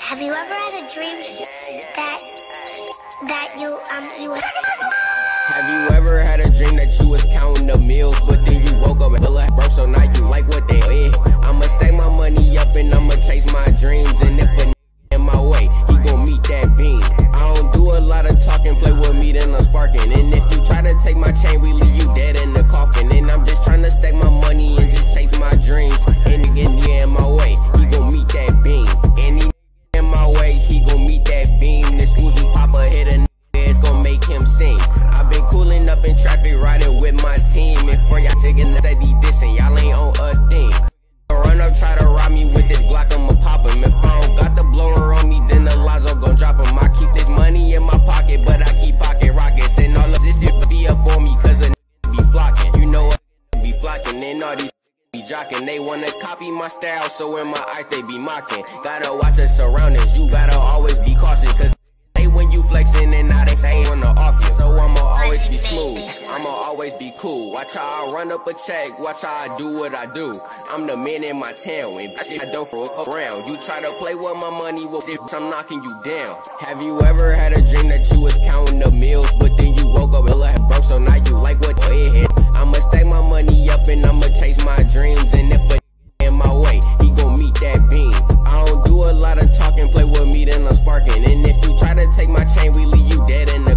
Have you ever had a dream that you Have you ever had a dream that you was counting the meals, but then you woke up and like broke, so now you like what they is? I'ma stack my money up and I'ma chase my dreams, and if a in my way, he gon' meet that beam. I don't do a lot of talking, play with me then I'm sparking, and if you try to take my chain, we leave you dead in the coffin. And I'm just trying to stack my money and just chase my dreams, and again, yeah, in my way, he gon' meet that beam. And he in my way, he gon' meet that beam. This Uzi Papa hit a it's gon' make him sing. I've been cooling up in traffic, riding with my team, and for y'all taking that he dissing, y'all ain't on a thing. Run up, try to rob me with this Glock, I'ma pop him. If I don't got the blower on me, then the Lazo gon' drop him. I keep this money in my pocket, but I keep pocket rockets, and all of this be up on me, cause a be flocking. You know what be flocking, and all these be jocking. They wanna copy my style, so in my eyes they be mocking. Gotta watch the surroundings, you gotta always be cautious, cause when you flexing and now they say on the off you. So I'ma always be smooth, I'ma always be cool. Watch how I run up a check, watch how I do what I do. I'm the man in my town, and I don't throw around. You try to play with my money, well, I'm knocking you down. Have you ever had a dream that you was counting the meals, but then you woke up and like broke, so now you like what they hit? I'ma stack my money up and I'ma chase my dreams, and if a in my way, he gon' meet that beam. I don't do a lot of talking, play with me then I'm sparking, and if you try to take my chain, we leave you dead in the